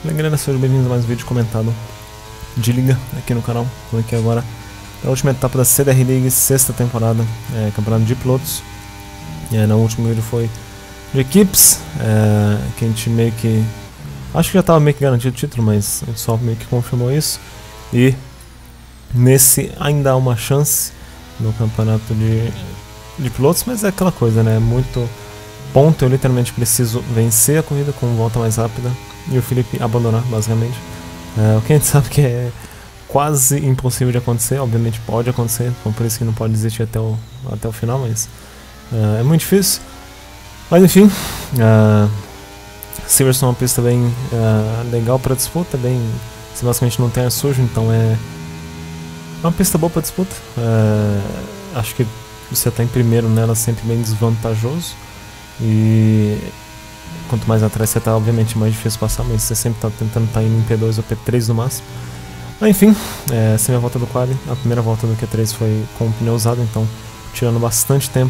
Bem, galera, sejam bem-vindos a mais um vídeo comentado de Liga aqui no canal. Estou aqui agora na última etapa da CDR League, sexta temporada, campeonato de pilotos. No último vídeo foi de equipes, que a gente meio que... acho que já estava meio que garantido o título, mas a gente só meio que confirmou isso. E nesse ainda há uma chance no campeonato de pilotos, mas é aquela coisa, né? Muito ponto, eu literalmente preciso vencer a corrida com volta mais rápida e o Felipe abandonar, basicamente. O que a gente sabe que é quase impossível de acontecer, obviamente pode acontecer, então por isso que não pode desistir até o final, mas é muito difícil. Mas enfim, Silverstone é uma pista bem legal para disputa, você basicamente não tem ar sujo, então é uma pista boa para disputa. Acho que você está em primeiro nela é sempre bem desvantajoso, e quanto mais atrás você está, obviamente mais difícil passar, mas você sempre está tentando estar indo em P2 ou P3 no máximo. Mas enfim, essa é a minha volta do quali. A primeira volta do Q3 foi com o pneu usado, então tirando bastante tempo.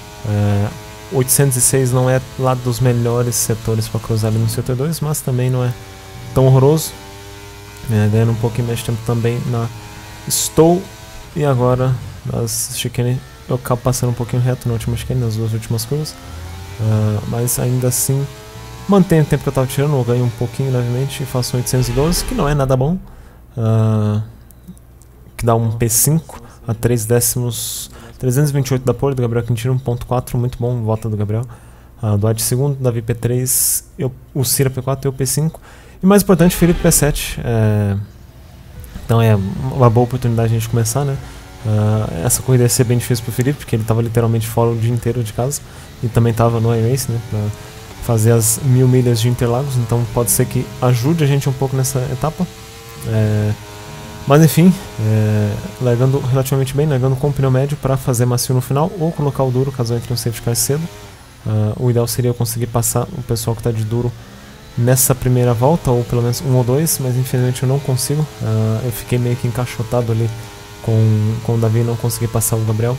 806 não é lá dos melhores setores para cruzar ali no setor 2, mas também não é tão horroroso. Ganhando um pouquinho mais de tempo também na Stowe. E agora nas chicane eu acabo passando um pouquinho reto na última chicane, nas duas últimas curvas. Mas ainda assim mantenho o tempo que eu estava tirando, eu ganho um pouquinho levemente e faço 812, que não é nada bom. Que dá um P5 a 3 décimos, 328 da pole do Gabriel Quintino, 1.4, muito bom, volta do Gabriel. Duarte segundo, Davi P3, o Cira P4 e eu P5. E mais importante, Felipe P7. Então é uma boa oportunidade de a gente começar, né? Essa corrida ia ser bem difícil para o Felipe, porque ele estava literalmente fora o dia inteiro de casa. E também estava no iRace, né? Pra fazer as 1000 milhas de Interlagos, então pode ser que ajude a gente um pouco nessa etapa. Mas enfim, largando relativamente bem, largando com o pneu médio para fazer macio no final, ou colocar o duro caso entre um safety car cedo. O ideal seria eu conseguir passar o pessoal que está de duro nessa primeira volta, ou pelo menos um ou dois, mas infelizmente eu não consigo. Eu fiquei meio que encaixotado ali com o Davi e não consegui passar o Gabriel.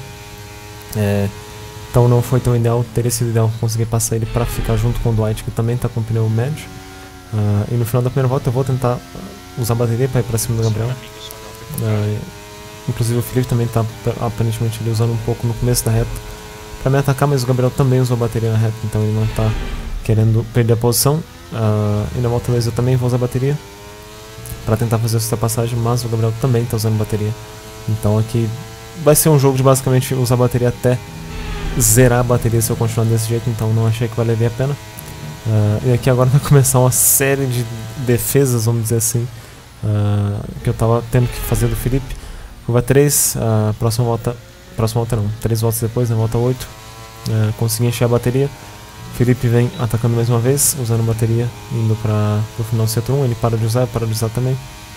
Então não foi tão ideal, teria sido ideal conseguir passar ele para ficar junto com o Dwight, que também está com o pneu médio. E no final da primeira volta eu vou tentar usar a bateria para ir para cima do Gabriel. Inclusive o Felipe também está aparentemente ali usando um pouco no começo da reta para me atacar, mas o Gabriel também usou a bateria na reta, então ele não está querendo perder a posição. E na volta 2 eu também vou usar a bateria para tentar fazer essa ultrapassagem, mas o Gabriel também está usando bateria. Então aqui vai ser um jogo de basicamente usar a bateria até zerar a bateria se eu continuar desse jeito, então não achei que valeria a pena. E aqui agora vai começar uma série de defesas, vamos dizer assim, que eu estava tendo que fazer do Felipe. Curva 3, próxima volta não, 3 voltas depois, na volta 8, consegui encher a bateria. Felipe vem atacando mais uma vez, usando a bateria, indo para o final do setor 1, ele para de usar, eu paro de usar também.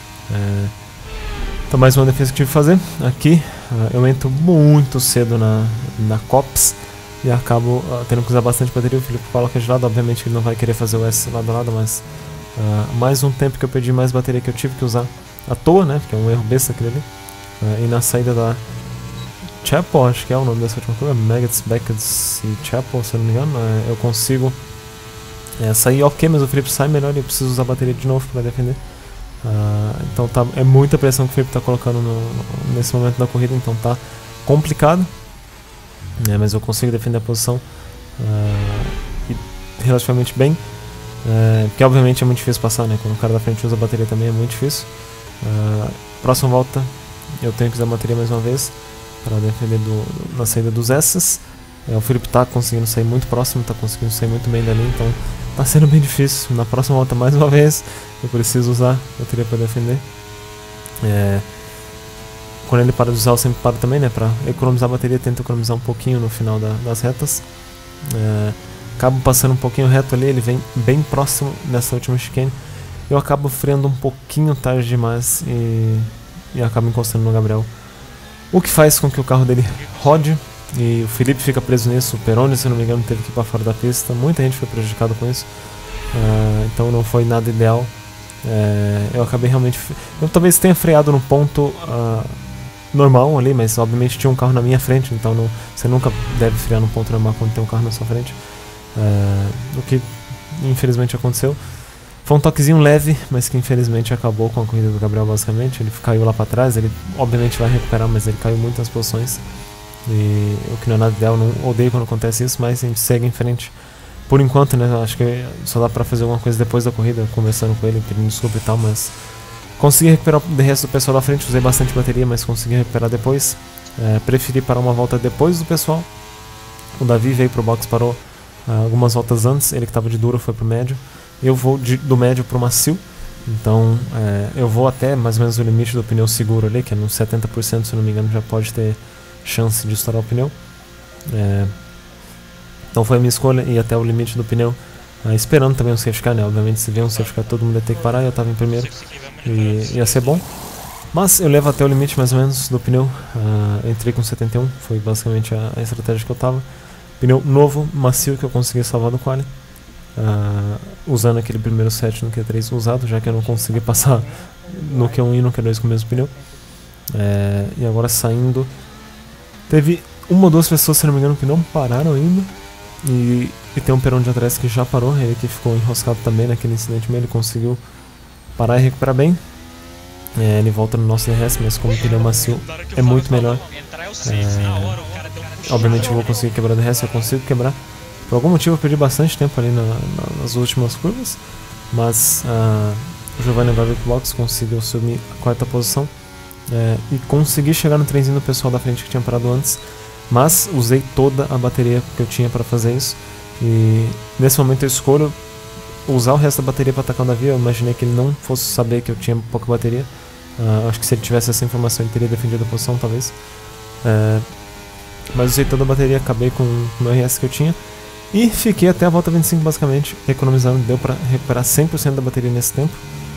Então mais uma defesa que tive que fazer. Aqui eu entro muito cedo na COPS e acabo tendo que usar bastante bateria. O Felipe coloca de lado, obviamente ele não vai querer fazer o S lado a lado, mas mais um tempo que eu perdi, mais bateria que eu tive que usar à toa, né, porque é um erro besta aquele ali. E na saída da Chapel, acho que é o nome dessa última curva, Maggots, Beckett's e Chapel, se eu não me engano, eu consigo sair ok, mas o Felipe sai melhor e eu preciso usar a bateria de novo para defender. Então é muita pressão que o Felipe está colocando nesse momento da corrida, então tá complicado, mas eu consigo defender a posição e relativamente bem, porque obviamente é muito difícil passar, né? Quando o cara da frente usa a bateria também é muito difícil. Próxima volta eu tenho que usar a bateria mais uma vez para defender na saída dos S's. O Felipe tá conseguindo sair muito próximo, tá conseguindo sair muito bem dali, então tá sendo bem difícil. Na próxima volta, mais uma vez, eu preciso usar a bateria para defender. Quando ele para de usar, eu sempre paro também, né? Para economizar a bateria, tento economizar um pouquinho no final das retas. Acabo passando um pouquinho reto ali, ele vem bem próximo nessa última chicane. Eu acabo freando um pouquinho tarde demais e acabo encostando no Gabriel. O que faz com que o carro dele rode. E o Felipe fica preso nisso, o Peroni, se não me engano, teve que ir para fora da pista, muita gente foi prejudicada com isso, então não foi nada ideal. Eu acabei realmente... eu talvez tenha freado no ponto normal ali, mas obviamente tinha um carro na minha frente, então você nunca deve frear no ponto normal quando tem um carro na sua frente, o que infelizmente aconteceu. Foi um toquezinho leve, mas que infelizmente acabou com a corrida do Gabriel basicamente. Ele caiu lá pra trás, ele obviamente vai recuperar, mas ele caiu muitas posições. E o que não é nada ideal, não odeio quando acontece isso, mas a gente segue em frente. Por enquanto, né, acho que só dá pra fazer alguma coisa depois da corrida, conversando com ele, pedindo desculpa e tal, mas... Consegui recuperar o resto do pessoal da frente, usei bastante bateria, mas consegui recuperar depois. Preferi parar uma volta depois do pessoal. O Davi veio pro box, parou algumas voltas antes, ele que estava de duro foi pro médio. Eu vou do médio pro macio, então eu vou até mais ou menos o limite do pneu seguro ali, que é no 70%, se não me engano, já pode ter chance de estourar o pneu. Então foi a minha escolha, ir até o limite do pneu, esperando também um safety car, né? Obviamente se vier um safety car todo mundo ia ter que parar, eu estava em primeiro e ia ser bom. Mas eu levo até o limite mais ou menos do pneu, entrei com 71, foi basicamente a estratégia que eu tava. Pneu novo, macio, que eu consegui salvar do quali, usando aquele primeiro set no Q3 usado, já que eu não consegui passar no Q1 e no Q2 com o mesmo pneu. E agora saindo, teve uma ou duas pessoas, se não me engano, que não pararam ainda. E tem um perão de atrás que já parou, ele que ficou enroscado também naquele incidente meio, ele conseguiu parar e recuperar bem. Ele volta no nosso DRS, mas como o pneu macio é muito melhor. Obviamente eu vou conseguir quebrar o DRS, eu consigo quebrar. Por algum motivo eu perdi bastante tempo ali nas últimas curvas, mas o Giovanni vai vir pro box, conseguiu assumir a quarta posição e consegui chegar no trenzinho do pessoal da frente que tinha parado antes, mas usei toda a bateria que eu tinha para fazer isso. E nesse momento eu escolho usar o resto da bateria para atacar o Davi. Eu imaginei que ele não fosse saber que eu tinha pouca bateria. Acho que se ele tivesse essa informação ele teria defendido a posição, talvez. Mas usei toda a bateria, acabei com o RS que eu tinha e fiquei até a volta 25 basicamente, economizando. Deu para recuperar 100% da bateria nesse tempo,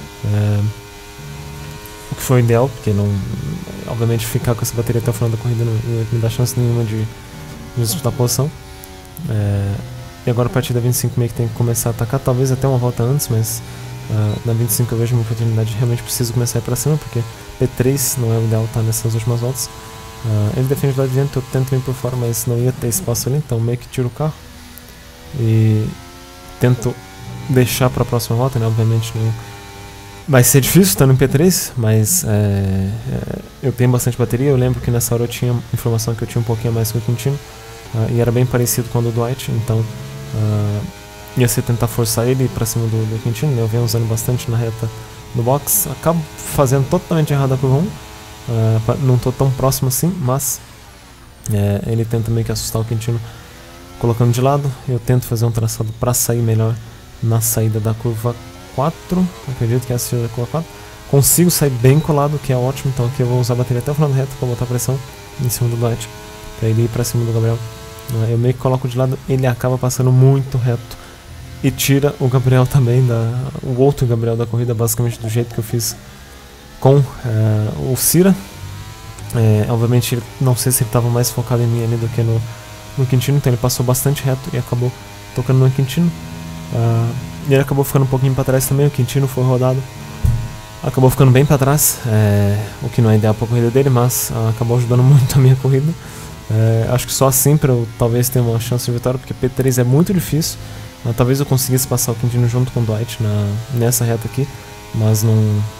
o que foi ideal, porque não, obviamente ficar com essa bateria até o final da corrida não ia me dar chance nenhuma de disputar a posição. E agora a partir da 25 meio que tem que começar a atacar, talvez até uma volta antes, mas na 25 eu vejo uma oportunidade, realmente preciso começar a ir pra cima, porque P3 não é o ideal estar nessas últimas voltas. Ele defende lá de dentro, eu tento ir por fora, mas não ia ter espaço ali, então meio que tiro o carro e tento deixar para a próxima volta, né? Obviamente não vai ser difícil estando em P3, mas eu tenho bastante bateria. Eu lembro que nessa hora eu tinha informação que eu tinha um pouquinho a mais que o Quintino, e era bem parecido com o do Dwight, então ia ser tentar forçar ele para cima do Quintino, né? Eu venho usando bastante na reta do box, acabo fazendo totalmente errado a curva 1. Não estou tão próximo assim, mas ele tenta meio que assustar o Quintino colocando de lado. Eu tento fazer um traçado para sair melhor na saída da curva 4, acredito que essa seja da curva 4. Consigo sair bem colado, que é ótimo, então aqui eu vou usar a bateria até o final da reta para botar pressão em cima do Dwight, para ele ir para cima do Gabriel. Eu meio que coloco de lado, ele acaba passando muito reto e tira o Gabriel também, o outro Gabriel da corrida, basicamente do jeito que eu fiz com o Cira. Obviamente não sei se ele estava mais focado em mim ali do que no Quintino, então ele passou bastante reto e acabou tocando no Quintino. E ele acabou ficando um pouquinho para trás também. O Quintino foi rodado, acabou ficando bem para trás, o que não é ideal para a corrida dele, mas acabou ajudando muito a minha corrida. Acho que só assim para eu talvez ter uma chance de vitória, porque P3 é muito difícil. Talvez eu conseguisse passar o Quintino junto com o Dwight nessa reta aqui, mas não...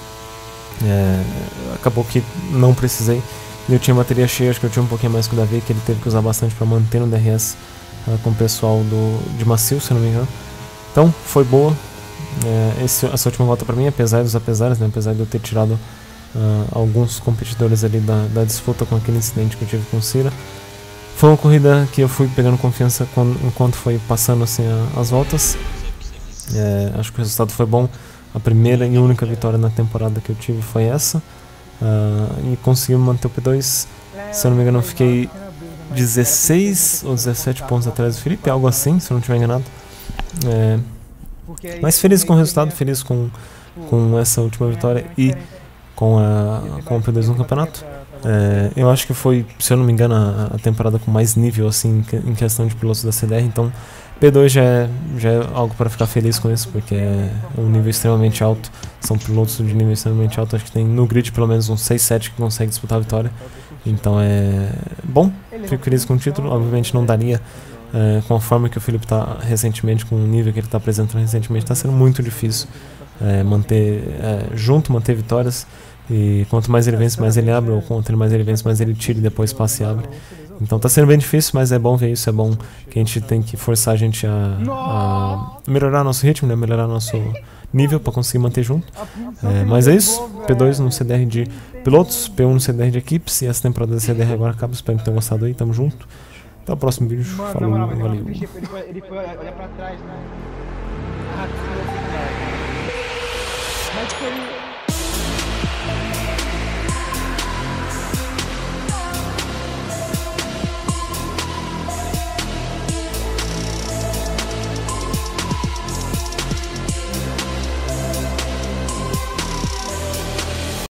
acabou que não precisei. Eu tinha bateria cheia, acho que eu tinha um pouquinho mais que o Davi, que ele teve que usar bastante para manter no DRS com o pessoal de macio, se não me engano. Então foi boa essa última volta para mim, apesar dos apesares, né? Apesar de eu ter tirado alguns competidores ali da disputa com aquele incidente que eu tive com o Cira. Foi uma corrida que eu fui pegando confiança enquanto foi passando assim as voltas. Acho que o resultado foi bom. A primeira e única vitória na temporada que eu tive foi essa. E consegui manter o P2. Se eu não me engano, eu fiquei 16 ou 17 pontos atrás do Felipe, algo assim, se eu não estiver enganado. Mas feliz com o resultado, feliz com essa última vitória e com o P2 no campeonato. Eu acho que foi, se eu não me engano, a temporada com mais nível assim, em questão de pilotos da CDR, então P2 já é algo para ficar feliz com isso, porque é um nível extremamente alto, são pilotos de nível extremamente alto, acho que tem no grid pelo menos uns 6, 7 que conseguem disputar a vitória, então é bom, fico feliz com o título. Obviamente não daria com a forma que o Felipe está recentemente, com o nível que ele está apresentando recentemente, está sendo muito difícil manter junto, manter vitórias. E quanto mais ele vence, mais ele abre, ou quanto mais ele vence, mais ele tira e depois passa e abre. Então tá sendo bem difícil, mas é bom ver isso, é bom que a gente tem que forçar a gente a melhorar nosso ritmo, né? Melhorar nosso nível para conseguir manter junto. Mas é isso, P2 no CDR de pilotos, P1 no CDR de equipes, e essa temporada da CDR agora acaba, espero que tenham gostado aí, tamo junto. Até o próximo vídeo, falou, valeu. Ele foi olhar pra trás, né? Mas tipo,